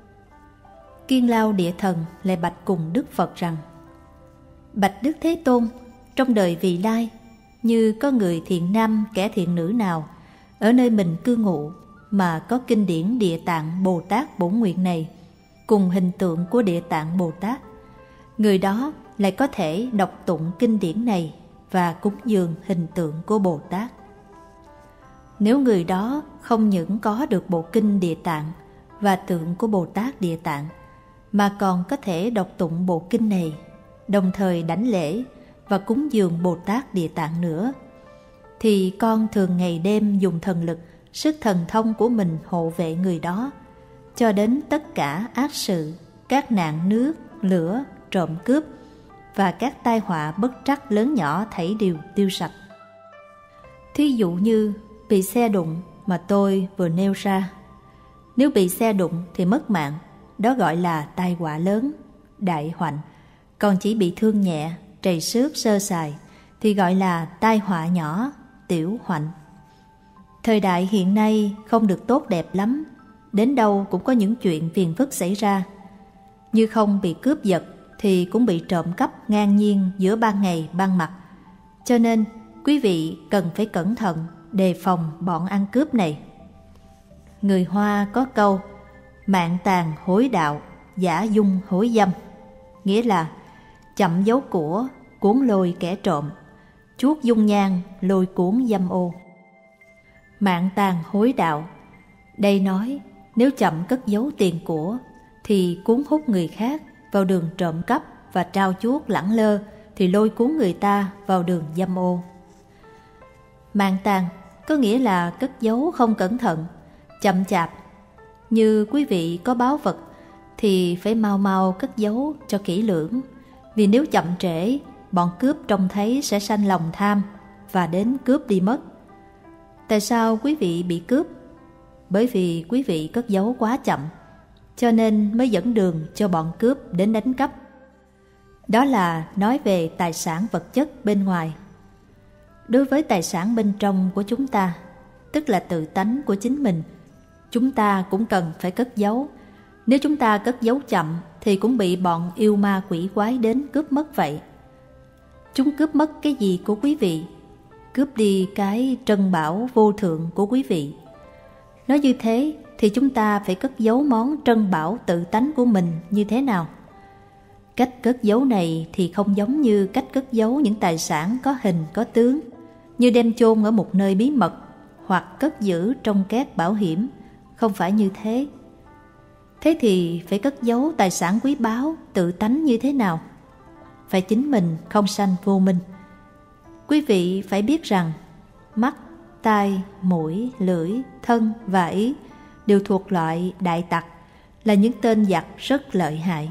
Kiên Lao Địa Thần lại bạch cùng Đức Phật rằng: Bạch Đức Thế Tôn, trong đời vị lai, như có người thiện nam kẻ thiện nữ nào ở nơi mình cư ngụ mà có kinh điển Địa Tạng Bồ Tát Bổn Nguyện này cùng hình tượng của Địa Tạng Bồ Tát, người đó lại có thể đọc tụng kinh điển này và cúng dường hình tượng của Bồ Tát. Nếu người đó không những có được bộ kinh Địa Tạng và tượng của Bồ Tát Địa Tạng, mà còn có thể đọc tụng bộ kinh này, đồng thời đảnh lễ và cúng dường Bồ Tát Địa Tạng nữa, thì con thường ngày đêm dùng thần lực, sức thần thông của mình hộ vệ người đó, cho đến tất cả ác sự, các nạn nước, lửa, trộm cướp và các tai họa bất trắc lớn nhỏ thảy đều tiêu sạch. Thí dụ như bị xe đụng mà tôi vừa nêu ra, nếu bị xe đụng thì mất mạng, đó gọi là tai họa lớn, đại hoạnh. Còn chỉ bị thương nhẹ, trầy xước sơ sài thì gọi là tai họa nhỏ, tiểu hoạnh. Thời đại hiện nay không được tốt đẹp lắm, đến đâu cũng có những chuyện phiền phức xảy ra. Như không bị cướp giật thì cũng bị trộm cắp ngang nhiên giữa ban ngày ban mặt. Cho nên quý vị cần phải cẩn thận đề phòng bọn ăn cướp này. Người Hoa có câu: mạng tàn hối đạo, giả dung hối dâm, nghĩa là chậm giấu của, cuốn lôi kẻ trộm, chuốt dung nhan, lôi cuốn dâm ô. Mạng tàn hối đạo, đây nói nếu chậm cất giấu tiền của thì cuốn hút người khác vào đường trộm cắp và trao chuốt lẳng lơ thì lôi cuốn người ta vào đường dâm ô. Mạng tàn có nghĩa là cất giấu không cẩn thận, chậm chạp. Như quý vị có báu vật thì phải mau mau cất giấu cho kỹ lưỡng, vì nếu chậm trễ, bọn cướp trông thấy sẽ sanh lòng tham và đến cướp đi mất. Tại sao quý vị bị cướp? Bởi vì quý vị cất giấu quá chậm, cho nên mới dẫn đường cho bọn cướp đến đánh cắp. Đó là nói về tài sản vật chất bên ngoài. Đối với tài sản bên trong của chúng ta, tức là tự tánh của chính mình, chúng ta cũng cần phải cất giấu. Nếu chúng ta cất giấu chậm thì cũng bị bọn yêu ma quỷ quái đến cướp mất vậy. Chúng cướp mất cái gì của quý vị? Cướp đi cái trân bảo vô thượng của quý vị. Nói như thế thì chúng ta phải cất giấu món trân bảo tự tánh của mình như thế nào? Cách cất giấu này thì không giống như cách cất giấu những tài sản có hình có tướng, như đem chôn ở một nơi bí mật hoặc cất giữ trong két bảo hiểm. Không phải như thế. Thế thì phải cất giấu tài sản quý báu tự tánh như thế nào? Phải chính mình không sanh vô minh. Quý vị phải biết rằng mắt, tai, mũi, lưỡi, thân và ý đều thuộc loại đại tặc, là những tên giặc rất lợi hại.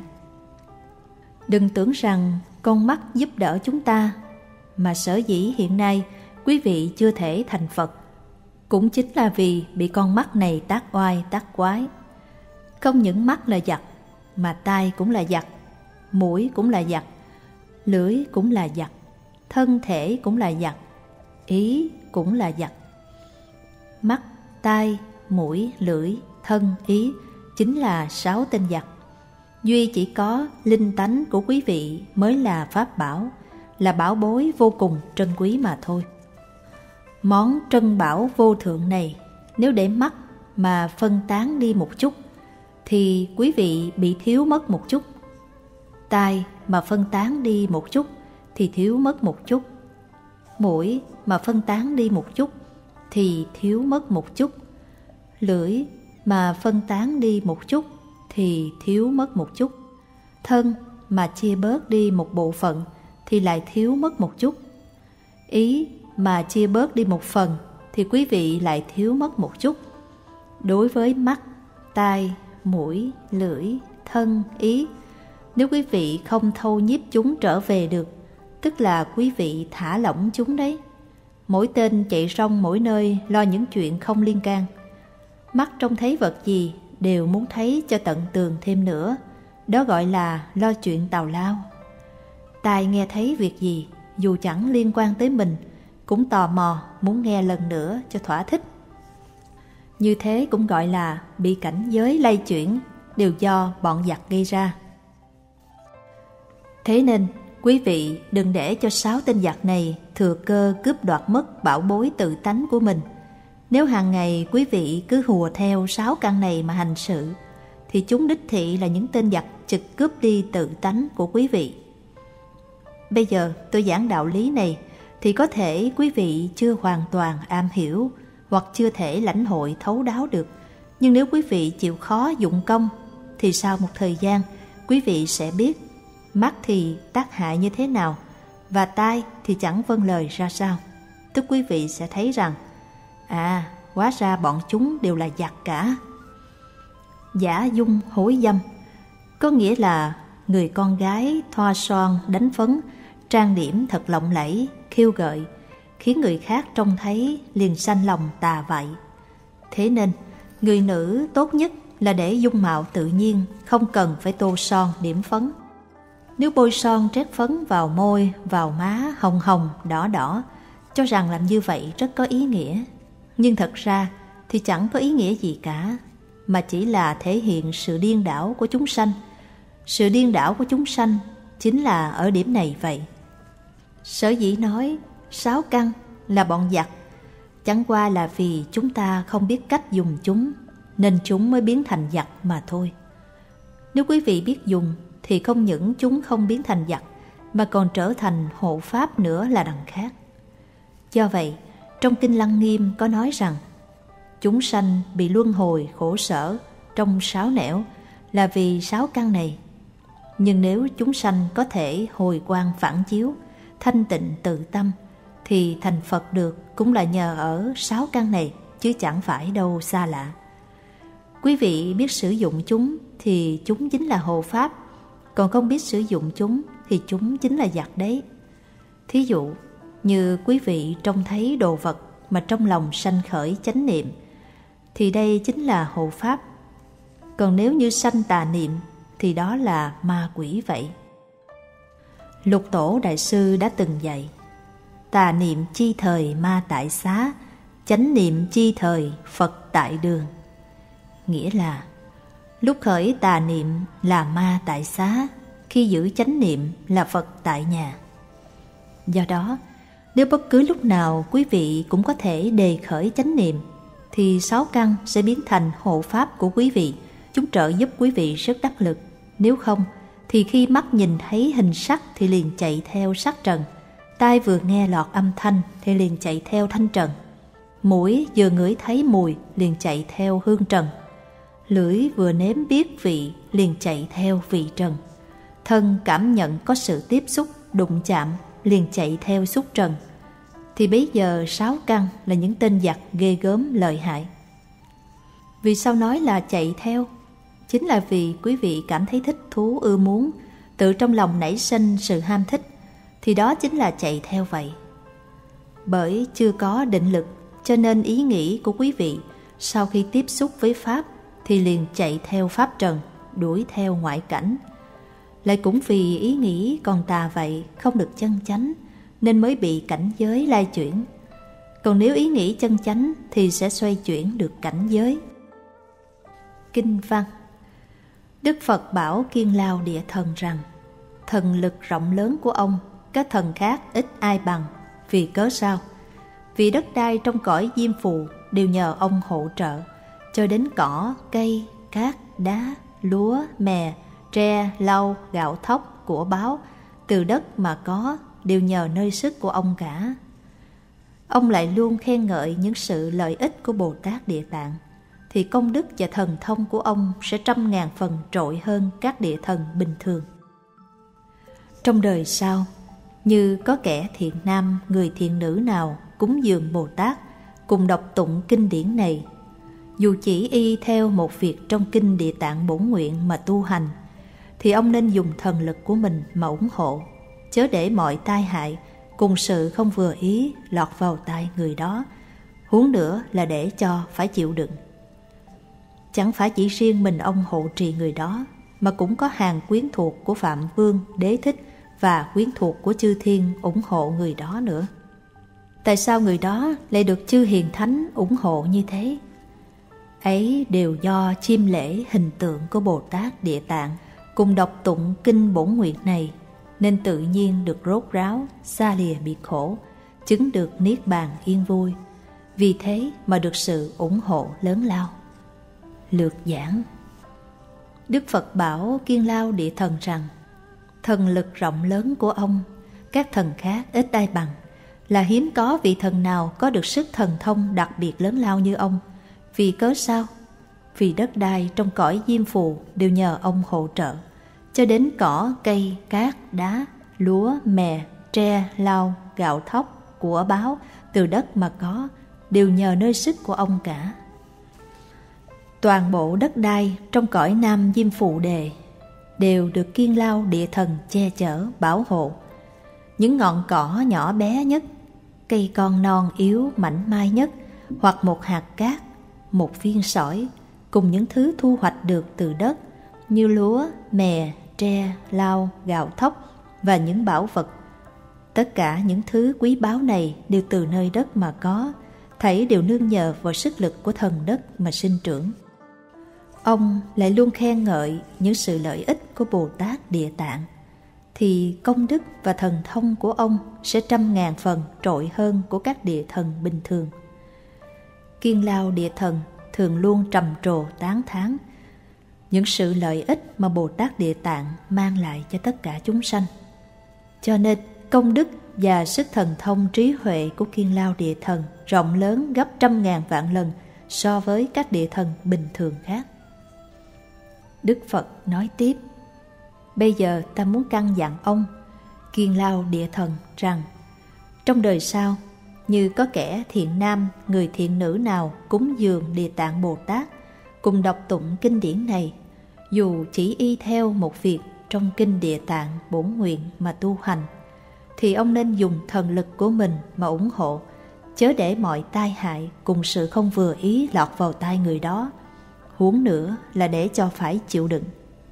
Đừng tưởng rằng con mắt giúp đỡ chúng ta, mà sở dĩ hiện nay quý vị chưa thể thành Phật cũng chính là vì bị con mắt này tác oai tác quái. Không những mắt là giặc, mà tai cũng là giặc, mũi cũng là giặc, lưỡi cũng là giặc, thân thể cũng là giặc, ý cũng là giặc. Mắt, tai, mũi, lưỡi, thân, ý chính là sáu tên giặc. Duy chỉ có linh tánh của quý vị mới là pháp bảo, là bảo bối vô cùng trân quý mà thôi. Món trân bảo vô thượng này nếu để mắt mà phân tán đi một chút thì quý vị bị thiếu mất một chút. Tai mà phân tán đi một chút thì thiếu mất một chút. Mũi mà phân tán đi một chút thì thiếu mất một chút. Lưỡi mà phân tán đi một chút thì thiếu mất một chút. Thân mà chia bớt đi một bộ phận thì lại thiếu mất một chút. Ý mà chia bớt đi một phần thì quý vị lại thiếu mất một chút. Đối với mắt, tai, mũi, lưỡi, thân, ý, nếu quý vị không thâu nhiếp chúng trở về được, tức là quý vị thả lỏng chúng đấy. Mỗi tên chạy rong mỗi nơi lo những chuyện không liên can. Mắt trông thấy vật gì đều muốn thấy cho tận tường thêm nữa, đó gọi là lo chuyện tào lao. Tai nghe thấy việc gì dù chẳng liên quan tới mình cũng tò mò muốn nghe lần nữa cho thỏa thích. Như thế cũng gọi là bị cảnh giới lay chuyển, đều do bọn giặc gây ra. Thế nên quý vị đừng để cho sáu tên giặc này thừa cơ cướp đoạt mất bảo bối tự tánh của mình. Nếu hàng ngày quý vị cứ hùa theo sáu căn này mà hành sự, thì chúng đích thị là những tên giặc trực cướp đi tự tánh của quý vị. Bây giờ tôi giảng đạo lý này thì có thể quý vị chưa hoàn toàn am hiểu hoặc chưa thể lãnh hội thấu đáo được. Nhưng nếu quý vị chịu khó dụng công thì sau một thời gian quý vị sẽ biết mắt thì tác hại như thế nào và tai thì chẳng vâng lời ra sao. Tức quý vị sẽ thấy rằng à, hóa ra bọn chúng đều là giặc cả. Giả dung hối dâm có nghĩa là người con gái thoa son đánh phấn, trang điểm thật lộng lẫy, khiêu gợi, khiến người khác trông thấy liền sanh lòng tà vậy. Thế nên người nữ tốt nhất là để dung mạo tự nhiên, không cần phải tô son điểm phấn. Nếu bôi son trét phấn vào môi, vào má hồng hồng, đỏ đỏ, cho rằng làm như vậy rất có ý nghĩa. Nhưng thật ra thì chẳng có ý nghĩa gì cả, mà chỉ là thể hiện sự điên đảo của chúng sanh. Sự điên đảo của chúng sanh chính là ở điểm này vậy. Sở dĩ nói sáu căn là bọn giặc, chẳng qua là vì chúng ta không biết cách dùng chúng, nên chúng mới biến thành giặc mà thôi. Nếu quý vị biết dùng thì không những chúng không biến thành giặc, mà còn trở thành hộ pháp nữa là đằng khác. Do vậy, trong Kinh Lăng Nghiêm có nói rằng chúng sanh bị luân hồi khổ sở trong sáu nẻo là vì sáu căn này. Nhưng nếu chúng sanh có thể hồi quang phản chiếu, thanh tịnh tự tâm, thì thành Phật được cũng là nhờ ở sáu căn này, chứ chẳng phải đâu xa lạ. Quý vị biết sử dụng chúng thì chúng chính là hộ pháp, còn không biết sử dụng chúng thì chúng chính là giặc đấy. Thí dụ như quý vị trông thấy đồ vật mà trong lòng sanh khởi chánh niệm, thì đây chính là hộ pháp. Còn nếu như sanh tà niệm thì đó là ma quỷ vậy. Lục Tổ Đại Sư đã từng dạy: tà niệm chi thời ma tại xá, chánh niệm chi thời Phật tại đường. Nghĩa là lúc khởi tà niệm là ma tại xá, khi giữ chánh niệm là Phật tại nhà. Do đó, nếu bất cứ lúc nào quý vị cũng có thể đề khởi chánh niệm, thì sáu căn sẽ biến thành hộ pháp của quý vị. Chúng trợ giúp quý vị rất đắc lực. Nếu không, thì khi mắt nhìn thấy hình sắc thì liền chạy theo sắc trần, tai vừa nghe lọt âm thanh thì liền chạy theo thanh trần, mũi vừa ngửi thấy mùi liền chạy theo hương trần, lưỡi vừa nếm biết vị liền chạy theo vị trần, thân cảm nhận có sự tiếp xúc đụng chạm liền chạy theo xúc trần. Thì bấy giờ sáu căn là những tên giặc ghê gớm lợi hại. Vì sao nói là chạy theo? Chính là vì quý vị cảm thấy thích thú ưa muốn, tự trong lòng nảy sinh sự ham thích, thì đó chính là chạy theo vậy. Bởi chưa có định lực, cho nên ý nghĩ của quý vị sau khi tiếp xúc với Pháp thì liền chạy theo Pháp trần, đuổi theo ngoại cảnh. Lại cũng vì ý nghĩ còn tà vậy, không được chân chánh, nên mới bị cảnh giới lai chuyển. Còn nếu ý nghĩ chân chánh thì sẽ xoay chuyển được cảnh giới. Kinh văn: Đức Phật bảo Kiên Lao Địa Thần rằng: thần lực rộng lớn của ông, các thần khác ít ai bằng. Vì cớ sao? Vì đất đai trong cõi Diêm Phù đều nhờ ông hỗ trợ, cho đến cỏ, cây, cát, đá, lúa, mè, tre, lau, gạo thóc, của báo, từ đất mà có, đều nhờ nơi sức của ông cả. Ông lại luôn khen ngợi những sự lợi ích của Bồ Tát Địa Tạng, thì công đức và thần thông của ông sẽ trăm ngàn phần trội hơn các địa thần bình thường. Trong đời sau, như có kẻ thiện nam, người thiện nữ nào cúng dường Bồ Tát, cùng đọc tụng kinh điển này, dù chỉ y theo một việc trong kinh Địa Tạng Bổn Nguyện mà tu hành, thì ông nên dùng thần lực của mình mà ủng hộ, chớ để mọi tai hại cùng sự không vừa ý lọt vào tai người đó, huống nữa là để cho phải chịu đựng. Chẳng phải chỉ riêng mình ông hộ trì người đó, mà cũng có hàng quyến thuộc của Phạm Vương, Đế Thích và quyến thuộc của chư thiên ủng hộ người đó nữa. Tại sao người đó lại được chư hiền thánh ủng hộ như thế? Ấy đều do chiêm lễ hình tượng của Bồ Tát Địa Tạng cùng đọc tụng kinh Bổn Nguyện này, nên tự nhiên được rốt ráo, xa lìa biệt khổ, chứng được niết bàn yên vui. Vì thế mà được sự ủng hộ lớn lao. Lược giảng. Đức Phật bảo Kiên Lao Địa Thần rằng, thần lực rộng lớn của ông, các thần khác ít ai bằng, là hiếm có vị thần nào có được sức thần thông đặc biệt lớn lao như ông. Vì cớ sao? Vì đất đai trong cõi Diêm Phù đều nhờ ông hỗ trợ, cho đến cỏ, cây, cát, đá, lúa, mè, tre, lau, gạo thóc, của báo, từ đất mà có, đều nhờ nơi sức của ông cả. Toàn bộ đất đai trong cõi Nam Diêm Phù Đề đều được Kiên Lao Địa Thần che chở, bảo hộ. Những ngọn cỏ nhỏ bé nhất, cây con non yếu mảnh mai nhất, hoặc một hạt cát, một viên sỏi, cùng những thứ thu hoạch được từ đất như lúa, mè, tre, lau, gạo thóc và những bảo vật. Tất cả những thứ quý báu này đều từ nơi đất mà có, thảy đều nương nhờ vào sức lực của thần đất mà sinh trưởng. Ông lại luôn khen ngợi những sự lợi ích của Bồ Tát Địa Tạng, thì công đức và thần thông của ông sẽ trăm ngàn phần trội hơn của các địa thần bình thường. Kiên Lao Địa Thần thường luôn trầm trồ tán thán những sự lợi ích mà Bồ Tát Địa Tạng mang lại cho tất cả chúng sanh. Cho nên công đức và sức thần thông trí huệ của Kiên Lao Địa Thần rộng lớn gấp trăm ngàn vạn lần so với các địa thần bình thường khác. Đức Phật nói tiếp, bây giờ ta muốn căn dặn ông, Kiên Lao Địa Thần, rằng trong đời sau, như có kẻ thiện nam, người thiện nữ nào cúng dường Địa Tạng Bồ Tát, cùng đọc tụng kinh điển này, dù chỉ y theo một việc trong kinh Địa Tạng Bổn Nguyện mà tu hành, thì ông nên dùng thần lực của mình mà ủng hộ, chớ để mọi tai hại cùng sự không vừa ý lọt vào tai người đó, huống nữa là để cho phải chịu đựng.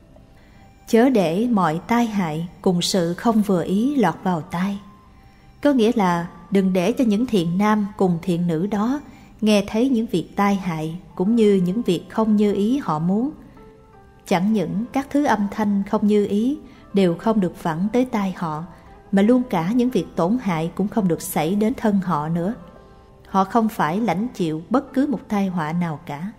Chớ để mọi tai hại cùng sự không vừa ý lọt vào tai, có nghĩa là đừng để cho những thiện nam cùng thiện nữ đó nghe thấy những việc tai hại cũng như những việc không như ý họ muốn. Chẳng những các thứ âm thanh không như ý đều không được vẳng tới tai họ, mà luôn cả những việc tổn hại cũng không được xảy đến thân họ nữa. Họ không phải lãnh chịu bất cứ một tai họa nào cả.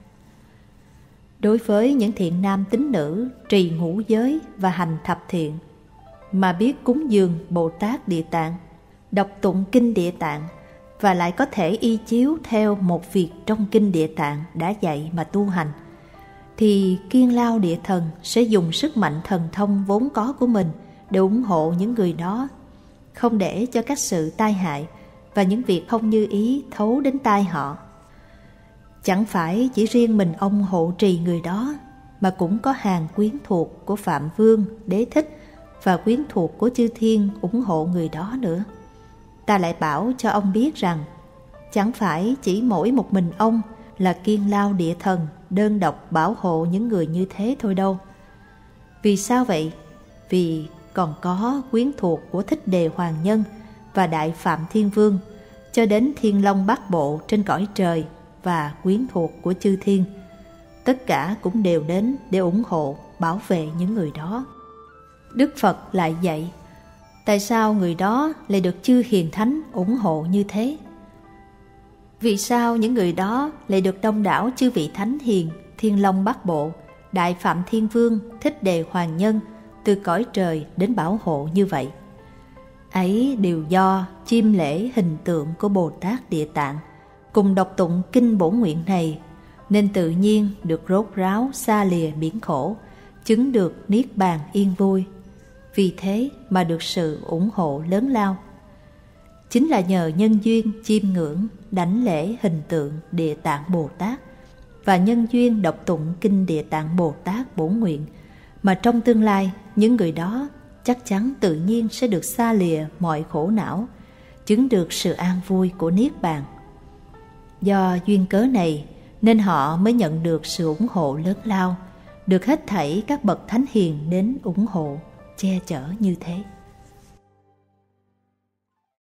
Đối với những thiện nam tín nữ trì ngũ giới và hành thập thiện, mà biết cúng dường Bồ Tát Địa Tạng, đọc tụng kinh Địa Tạng, và lại có thể y chiếu theo một việc trong kinh Địa Tạng đã dạy mà tu hành, thì Kiên Lao Địa Thần sẽ dùng sức mạnh thần thông vốn có của mình để ủng hộ những người đó, không để cho các sự tai hại và những việc không như ý thấu đến tai họ. Chẳng phải chỉ riêng mình ông hộ trì người đó, mà cũng có hàng quyến thuộc của Phạm Vương, Đế Thích và quyến thuộc của chư thiên ủng hộ người đó nữa. Ta lại bảo cho ông biết rằng, chẳng phải chỉ mỗi một mình ông là Kiên Lao Địa Thần đơn độc bảo hộ những người như thế thôi đâu. Vì sao vậy? Vì còn có quyến thuộc của Thích Đề Hoàng Nhân và Đại Phạm Thiên Vương, cho đến Thiên Long Bát Bộ trên cõi trời và quyến thuộc của chư thiên. Tất cả cũng đều đến để ủng hộ, bảo vệ những người đó. Đức Phật lại dạy, tại sao người đó lại được chư hiền thánh ủng hộ như thế? Vì sao những người đó lại được đông đảo chư vị thánh hiền, Thiên Long Bát Bộ, Đại Phạm Thiên Vương, Thích Đề Hoàng Nhân từ cõi trời đến bảo hộ như vậy? Ấy đều do chiêm lễ hình tượng của Bồ Tát Địa Tạng cùng đọc tụng kinh bổn nguyện này, nên tự nhiên được rốt ráo xa lìa biển khổ, chứng được niết bàn yên vui. Vì thế mà được sự ủng hộ lớn lao. Chính là nhờ nhân duyên chiêm ngưỡng, đảnh lễ hình tượng Địa Tạng Bồ Tát và nhân duyên đọc tụng kinh Địa Tạng Bồ Tát bổn nguyện mà trong tương lai những người đó chắc chắn tự nhiên sẽ được xa lìa mọi khổ não, chứng được sự an vui của niết bàn. Do duyên cớ này nên họ mới nhận được sự ủng hộ lớn lao, được hết thảy các bậc thánh hiền đến ủng hộ, che chở như thế.